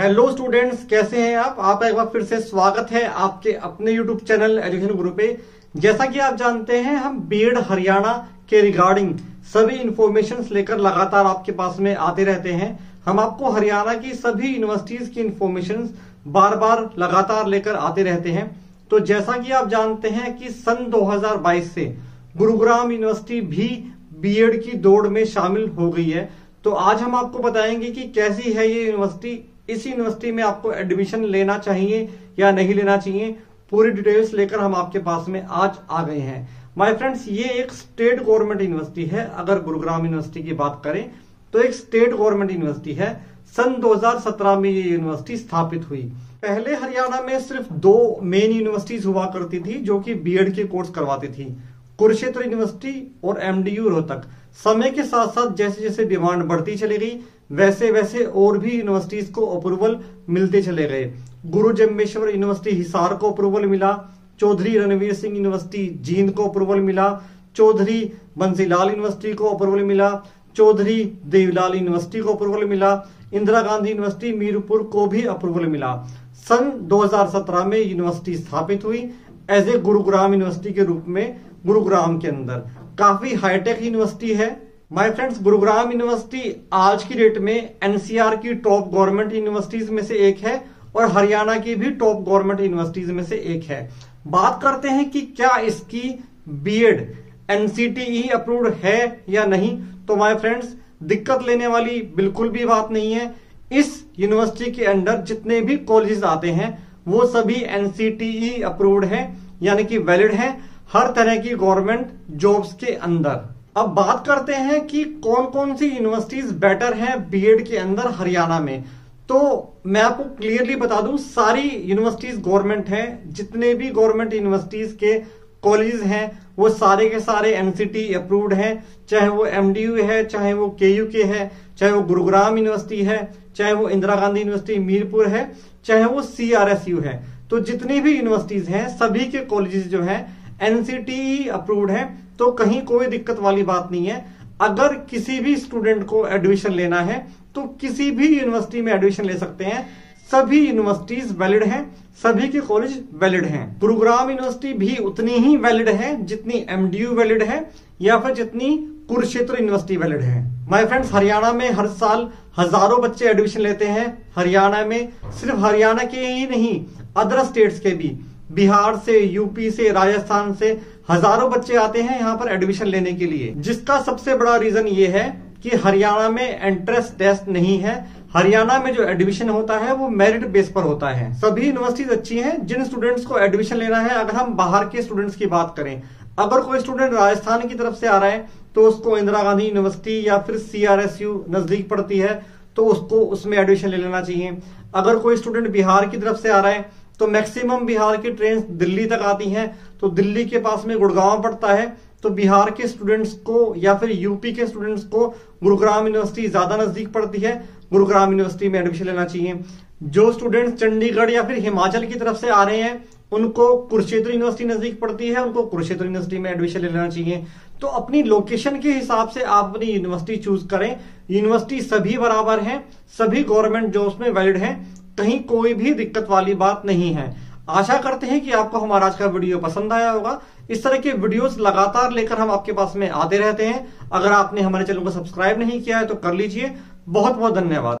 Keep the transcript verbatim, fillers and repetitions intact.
Hello students, कैसे हैं आप आप एक बार फिर से स्वागत है आपके अपने यूट्यूब चैनल एजुकेशन गुरु पे। जैसा कि आप जानते हैं, हम बीएड हरियाणा के रिगार्डिंग सभी इंफॉर्मेशन लेकर लगातार आपके पास में आते रहते हैं। हम आपको हरियाणा की सभी यूनिवर्सिटीज की इंफॉर्मेशन बार बार लगातार लेकर आते रहते हैं। तो जैसा कि आप जानते हैं कि सन दो हज़ार बाईस से गुरुग्राम यूनिवर्सिटी भी बीएड की दौड़ में शामिल हो गई है। तो आज हम आपको बताएंगे कि कैसी है ये यूनिवर्सिटी, इस यूनिवर्सिटी में आपको एडमिशन लेना चाहिए या नहीं लेना चाहिए, पूरी डिटेल्स लेकर हम आपके पास में आज आ गए हैं। माय फ्रेंड्स, ये एक स्टेट गवर्नमेंट यूनिवर्सिटी है। अगर गुरुग्राम यूनिवर्सिटी की बात करें तो एक स्टेट गवर्नमेंट यूनिवर्सिटी है। सन दो हज़ार सत्रह में ये यूनिवर्सिटी स्थापित हुई। पहले हरियाणा में सिर्फ दो मेन यूनिवर्सिटीज हुआ करती थी जो कि बीएड के कोर्स करवाती थी, कुरुक्षेत्र यूनिवर्सिटी और एमडीयू रोहतक। समय के साथ साथ जैसे जैसे डिमांड बढ़ती चली गई वैसे वैसे और भी यूनिवर्सिटीज को अप्रूवल मिलते चले गए। गुरु जम्बेश्वर यूनिवर्सिटी हिसार को अप्रूवल मिला, चौधरी रणवीर सिंह यूनिवर्सिटी जींद को अप्रूवल मिला, चौधरी बंसीलाल यूनिवर्सिटी को अप्रूवल मिला, चौधरी देवीलाल यूनिवर्सिटी को अप्रूवल मिला, इंदिरा गांधी यूनिवर्सिटी मीरपुर को भी अप्रूवल मिला। सन दो हज़ार सत्रह में यूनिवर्सिटी स्थापित हुई एज ए गुरुग्राम यूनिवर्सिटी के रूप में। गुरुग्राम के अंदर काफी हाईटेक यूनिवर्सिटी है। माय फ्रेंड्स, गुरुग्राम यूनिवर्सिटी आज की डेट में एनसीआर की टॉप गवर्नमेंट यूनिवर्सिटीज में से एक है और हरियाणा की भी टॉप गवर्नमेंट यूनिवर्सिटीज में से एक है। बात करते हैं कि क्या इसकी बीएड एनसीटीई अप्रूव्ड है या नहीं। तो माय फ्रेंड्स, दिक्कत लेने वाली बिल्कुल भी बात नहीं है। इस यूनिवर्सिटी के अंडर जितने भी कॉलेजेस आते हैं वो सभी एनसीटीई अप्रूव्ड है, यानी कि वैलिड है हर तरह की गवर्नमेंट जॉब्स के अंदर। अब बात करते हैं कि कौन कौन सी यूनिवर्सिटीज बेटर हैं बीएड के अंदर हरियाणा में। तो मैं आपको क्लियरली बता दूं, सारी यूनिवर्सिटीज गवर्नमेंट हैं। जितने भी गवर्नमेंट यूनिवर्सिटीज के कॉलेज हैं वो सारे के सारे एनसीटी अप्रूव्ड हैं, चाहे वो एमडीयू है, चाहे वो केयू के है, चाहे वो गुरुग्राम यूनिवर्सिटी है, चाहे वो इंदिरा गांधी यूनिवर्सिटी मीरपुर है, चाहे वो सीआरएसयू है। तो जितनी भी यूनिवर्सिटीज हैं सभी के कॉलेजेस जो हैं एनसीटीई अप्रूव्ड है। तो कहीं कोई दिक्कत वाली बात नहीं है। अगर किसी भी स्टूडेंट को एडमिशन लेना है तो किसी भी यूनिवर्सिटी में एडमिशन ले सकते हैं। सभी यूनिवर्सिटीज वैलिड हैं, सभी के कॉलेज वैलिड हैं। गुरुग्राम यूनिवर्सिटी भी उतनी ही वैलिड है जितनी एमडीयू वैलिड है या फिर जितनी कुरुक्षेत्र यूनिवर्सिटी वैलिड है। माय फ्रेंड्स, हरियाणा में हर साल हजारों बच्चे एडमिशन लेते हैं। हरियाणा में सिर्फ हरियाणा के ही नहीं, अदर स्टेट्स के भी, बिहार से, यूपी से, राजस्थान से हजारों बच्चे आते हैं यहाँ पर एडमिशन लेने के लिए। जिसका सबसे बड़ा रीजन ये है कि हरियाणा में एंट्रेंस टेस्ट नहीं है। हरियाणा में जो एडमिशन होता है वो मेरिट बेस पर होता है। सभी यूनिवर्सिटीज अच्छी हैं जिन स्टूडेंट्स को एडमिशन लेना है। अगर हम बाहर के स्टूडेंट्स की बात करें, अगर कोई स्टूडेंट राजस्थान की तरफ से आ रहा है तो उसको इंदिरा गांधी यूनिवर्सिटी या फिर सीआरएसयू नजदीक पड़ती है तो उसको उसमें एडमिशन ले लेना चाहिए। अगर कोई स्टूडेंट बिहार की तरफ से आ रहा है तो मैक्सिमम बिहार की ट्रेन दिल्ली तक आती हैं, तो दिल्ली के पास में गुड़गांव पड़ता है, तो बिहार के स्टूडेंट्स को या फिर यूपी के स्टूडेंट्स को गुरुग्राम यूनिवर्सिटी ज्यादा नजदीक पड़ती है, गुरुग्राम यूनिवर्सिटी में एडमिशन लेना चाहिए। जो स्टूडेंट्स चंडीगढ़ या फिर हिमाचल की तरफ से आ रहे हैं उनको कुरुक्षेत्र यूनिवर्सिटी नजदीक पड़ती है, उनको कुरुक्षेत्र यूनिवर्सिटी में एडमिशन ले लेना चाहिए। तो अपनी लोकेशन के हिसाब से आप अपनी यूनिवर्सिटी चूज करें। यूनिवर्सिटी सभी बराबर है, सभी गवर्नमेंट जॉब्स में वैलिड है, कहीं कोई भी दिक्कत वाली बात नहीं है। आशा करते हैं कि आपको हमारा आज का वीडियो पसंद आया होगा। इस तरह के वीडियोस लगातार लेकर हम आपके पास में आते रहते हैं। अगर आपने हमारे चैनल को सब्सक्राइब नहीं किया है तो कर लीजिए। बहुत बहुत धन्यवाद।